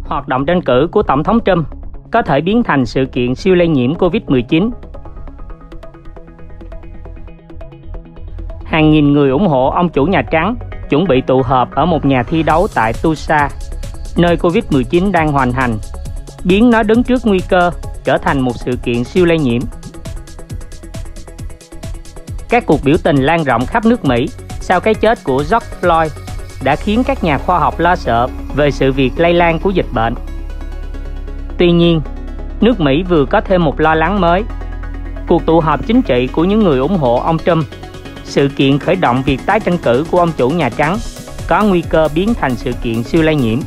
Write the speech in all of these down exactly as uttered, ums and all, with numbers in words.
hoạt động tranh cử của Tổng thống Trump có thể biến thành sự kiện siêu lây nhiễm Covid mười chín. Hàng nghìn người ủng hộ ông chủ Nhà Trắng chuẩn bị tụ họp ở một nhà thi đấu tại Tulsa, nơi Covid mười chín đang hoành hành, biến nó đứng trước nguy cơ trở thành một sự kiện siêu lây nhiễm. Các cuộc biểu tình lan rộng khắp nước Mỹ sau cái chết của George Floyd đã khiến các nhà khoa học lo sợ về sự việc lây lan của dịch bệnh. Tuy nhiên, nước Mỹ vừa có thêm một lo lắng mới. Cuộc tụ họp chính trị của những người ủng hộ ông Trump, sự kiện khởi động việc tái tranh cử của ông chủ Nhà Trắng, có nguy cơ biến thành sự kiện siêu lây nhiễm.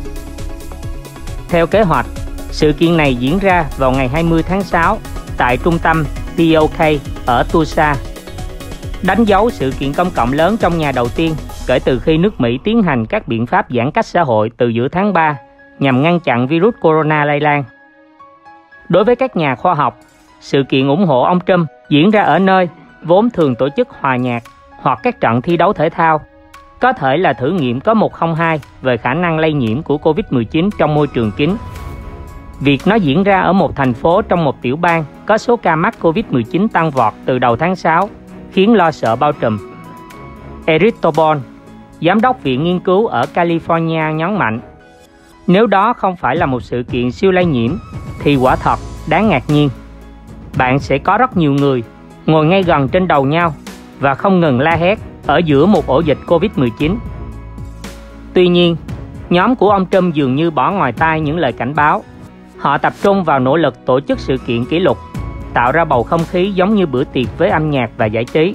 Theo kế hoạch, sự kiện này diễn ra vào ngày hai mươi tháng sáu tại trung tâm pê o ca ở Tulsa, đánh dấu sự kiện công cộng lớn trong nhà đầu tiên kể từ khi nước Mỹ tiến hành các biện pháp giãn cách xã hội từ giữa tháng ba nhằm ngăn chặn virus corona lây lan. Đối với các nhà khoa học, sự kiện ủng hộ ông Trump diễn ra ở nơi vốn thường tổ chức hòa nhạc hoặc các trận thi đấu thể thao, có thể là thử nghiệm có một không hai về khả năng lây nhiễm của Covid mười chín trong môi trường kín. Việc nó diễn ra ở một thành phố trong một tiểu bang có số ca mắc Covid mười chín tăng vọt từ đầu tháng sáu khiến lo sợ bao trùm. Eric Tobon, giám đốc viện nghiên cứu ở California nhấn mạnh, nếu đó không phải là một sự kiện siêu lây nhiễm thì quả thật đáng ngạc nhiên. Bạn sẽ có rất nhiều người ngồi ngay gần trên đầu nhau và không ngừng la hét ở giữa một ổ dịch Covid mười chín. Tuy nhiên, nhóm của ông Trump dường như bỏ ngoài tai những lời cảnh báo. Họ tập trung vào nỗ lực tổ chức sự kiện kỷ lục, tạo ra bầu không khí giống như bữa tiệc với âm nhạc và giải trí.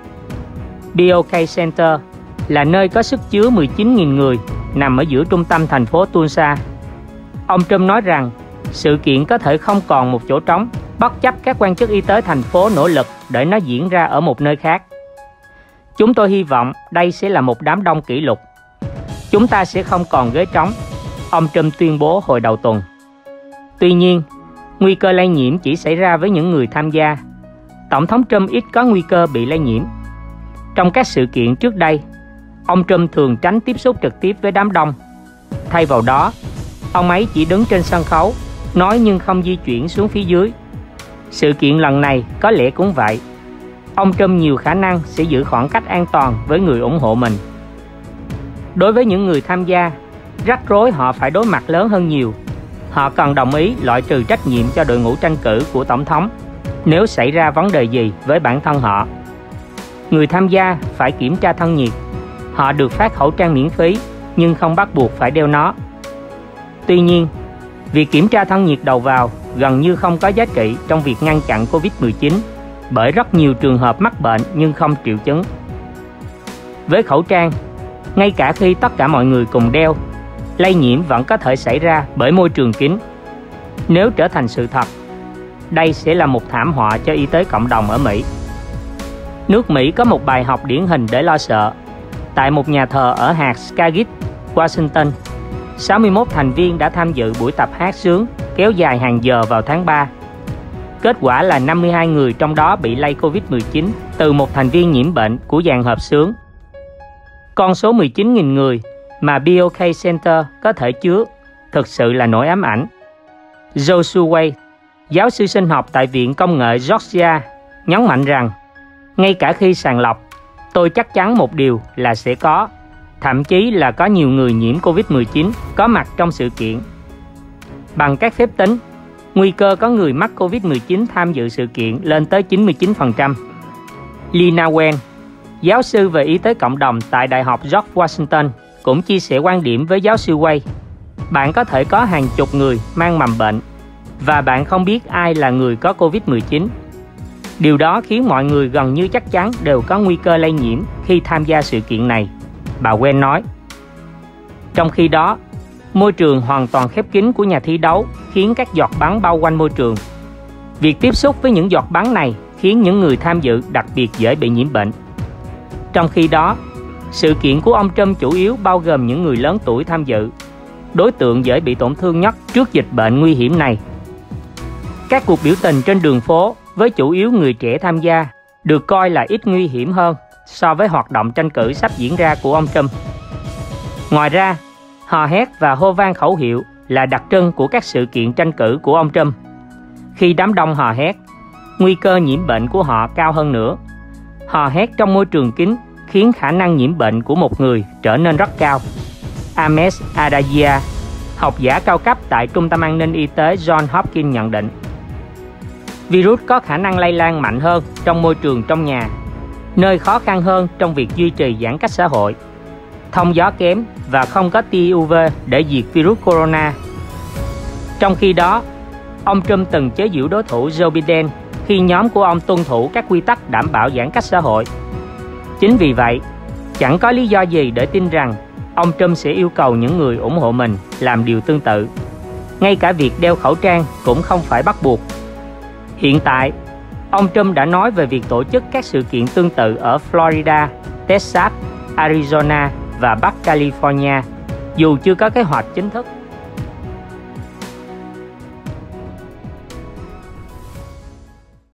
pê o ca Center là nơi có sức chứa mười chín nghìn người, nằm ở giữa trung tâm thành phố Tulsa. Ông Trump nói rằng sự kiện có thể không còn một chỗ trống, bất chấp các quan chức y tế thành phố nỗ lực để nó diễn ra ở một nơi khác. Chúng tôi hy vọng đây sẽ là một đám đông kỷ lục. Chúng ta sẽ không còn ghế trống, ông Trump tuyên bố hồi đầu tuần. Tuy nhiên, nguy cơ lây nhiễm chỉ xảy ra với những người tham gia. Tổng thống Trump ít có nguy cơ bị lây nhiễm. Trong các sự kiện trước đây, ông Trump thường tránh tiếp xúc trực tiếp với đám đông. Thay vào đó, ông ấy chỉ đứng trên sân khấu, nói nhưng không di chuyển xuống phía dưới. Sự kiện lần này có lẽ cũng vậy. Ông Trump nhiều khả năng sẽ giữ khoảng cách an toàn với người ủng hộ mình. Đối với những người tham gia, rắc rối họ phải đối mặt lớn hơn nhiều. Họ cần đồng ý loại trừ trách nhiệm cho đội ngũ tranh cử của Tổng thống nếu xảy ra vấn đề gì với bản thân họ. Người tham gia phải kiểm tra thân nhiệt. Họ được phát khẩu trang miễn phí nhưng không bắt buộc phải đeo nó. Tuy nhiên, việc kiểm tra thân nhiệt đầu vào gần như không có giá trị trong việc ngăn chặn Covid mười chín bởi rất nhiều trường hợp mắc bệnh nhưng không triệu chứng. Với khẩu trang, ngay cả khi tất cả mọi người cùng đeo, lây nhiễm vẫn có thể xảy ra bởi môi trường kín. Nếu trở thành sự thật, đây sẽ là một thảm họa cho y tế cộng đồng ở Mỹ. Nước Mỹ có một bài học điển hình để lo sợ. Tại một nhà thờ ở hạt Skagit, Washington, sáu mươi mốt thành viên đã tham dự buổi tập hát sướng kéo dài hàng giờ vào tháng ba. Kết quả là năm mươi hai người trong đó bị lây Covid mười chín từ một thành viên nhiễm bệnh của dàn hợp xướng. Con số mười chín nghìn người mà pê o ca Center có thể chứa thực sự là nỗi ám ảnh. Joshua Wade, giáo sư sinh học tại Viện Công nghệ Georgia, nhấn mạnh rằng ngay cả khi sàng lọc, tôi chắc chắn một điều là sẽ có, thậm chí là có nhiều người nhiễm Covid mười chín có mặt trong sự kiện. Bằng các phép tính, nguy cơ có người mắc Covid mười chín tham dự sự kiện lên tới chín mươi chín phần trăm. Lina Wen, giáo sư về y tế cộng đồng tại Đại học George Washington, cũng chia sẻ quan điểm với giáo sư Wade. Bạn có thể có hàng chục người mang mầm bệnh và bạn không biết ai là người có Covid mười chín. Điều đó khiến mọi người gần như chắc chắn đều có nguy cơ lây nhiễm khi tham gia sự kiện này, bà Wen nói. Trong khi đó, môi trường hoàn toàn khép kín của nhà thi đấu khiến các giọt bắn bao quanh môi trường. Việc tiếp xúc với những giọt bắn này khiến những người tham dự đặc biệt dễ bị nhiễm bệnh. Trong khi đó, sự kiện của ông Trump chủ yếu bao gồm những người lớn tuổi tham dự, đối tượng dễ bị tổn thương nhất trước dịch bệnh nguy hiểm này. Các cuộc biểu tình trên đường phố với chủ yếu người trẻ tham gia được coi là ít nguy hiểm hơn so với hoạt động tranh cử sắp diễn ra của ông Trump. Ngoài ra, hò hét và hô vang khẩu hiệu là đặc trưng của các sự kiện tranh cử của ông Trump. Khi đám đông hò hét, nguy cơ nhiễm bệnh của họ cao hơn nữa. Hò hét trong môi trường kín khiến khả năng nhiễm bệnh của một người trở nên rất cao. Ames Adaglia, học giả cao cấp tại Trung tâm An ninh Y tế Johns Hopkins nhận định, virus có khả năng lây lan mạnh hơn trong môi trường trong nhà, nơi khó khăn hơn trong việc duy trì giãn cách xã hội, thông gió kém và không có tia u vê để diệt virus corona. Trong khi đó, ông Trump từng chế giễu đối thủ Joe Biden khi nhóm của ông tuân thủ các quy tắc đảm bảo giãn cách xã hội. Chính vì vậy, chẳng có lý do gì để tin rằng ông Trump sẽ yêu cầu những người ủng hộ mình làm điều tương tự. Ngay cả việc đeo khẩu trang cũng không phải bắt buộc. Hiện tại, ông Trump đã nói về việc tổ chức các sự kiện tương tự ở Florida, Texas, Arizona và Bắc California, dù chưa có kế hoạch chính thức.